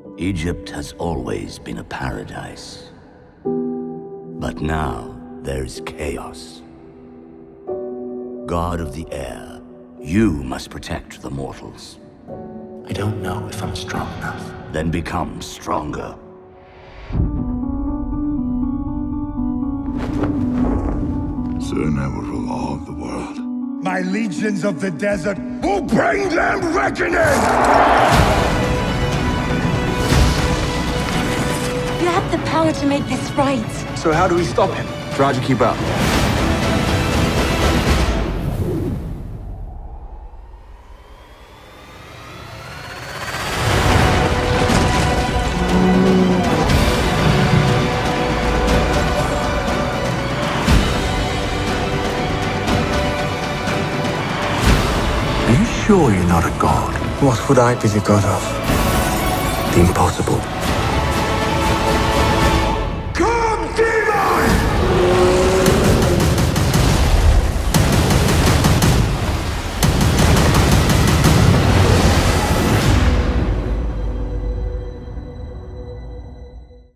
Egypt has always been a paradise. But now there's chaos. God of the air, you must protect the mortals. I don't know if I'm strong enough. Then become stronger. Soon I will rule all of the world. My legions of the desert will bring them reckoning! You have the power to make this right. So how do we stop him? Try to keep up. Are you sure you're not a god? What would I be the god of? The impossible.